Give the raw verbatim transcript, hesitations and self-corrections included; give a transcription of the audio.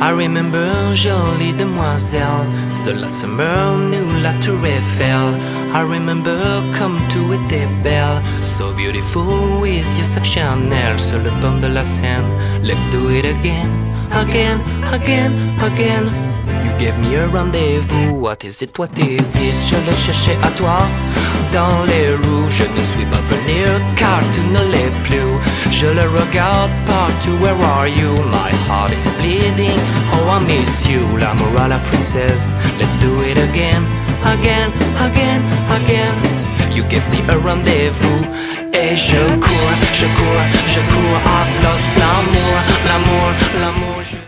I remember jolie demoiselle, seul summer nous la tour Eiffel. I remember comme tout était belle, so beautiful with your sac Chanel sur le pont de la Seine. Let's do it again, again, again, again. You gave me a rendez-vous, what is it, what is it? Je le cherchais à toi, dans les roues. Je ne suis pas venir car tu ne l'es plus. Je le regarde partout, where are you? My heart is bleeding, oh I miss you. L'amour à la française, let's do it again, again, again, again. You gave me a rendez-vous. Et je cours, je cours, je cours, I've lost l'amour, l'amour, l'amour.